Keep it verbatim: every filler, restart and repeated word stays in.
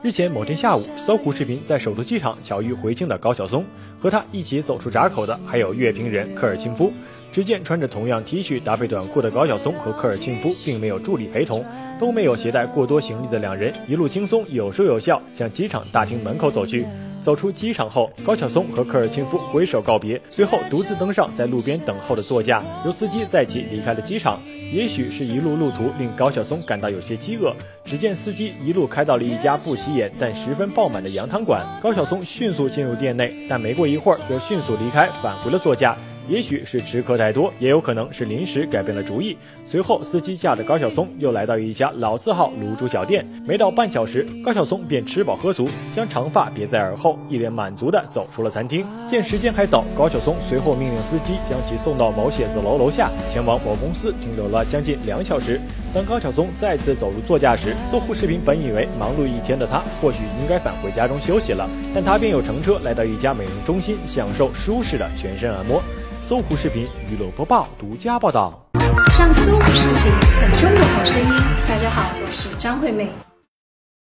日前某天下午，搜狐视频在首都机场巧遇回京的高晓松，和他一起走出闸口的还有乐评人科尔沁夫。只见穿着同样 T 恤搭配短裤的高晓松和科尔沁夫并没有助理陪同，都没有携带过多行李的两人一路轻松有说有笑向机场大厅门口走去。走出机场后，高晓松和科尔沁夫挥手告别，随后独自登上在路边等候的座驾，由司机载其离开了机场。也许是一路路途令高晓松感到有些饥饿，只见司机一路开到了一家不起眼但十分爆满的羊汤馆。高晓松迅速进入店内，但没过一会儿又迅速离开，返回了座驾。也许是吃客太多，也有可能是临时改变了主意。随后司机驾着高晓松又来到一家老字号卤煮小店，没到半小时，高晓松便吃饱喝足，将长发别在耳后，一脸满足地走出了餐厅。见时间还早，高晓松随后命令司机将其送到某写字楼楼下，前往某公司停留了将近两小时。当高晓松再次走入座驾时，搜狐视频本以为忙碌一天的他或许应该返回家中休息了，但他便又乘车来到一家美容中心，享受舒适的全身按摩。搜狐视频娱乐播报独家报道。 上搜狐视频，看中国好声音。大家好，我是张惠妹。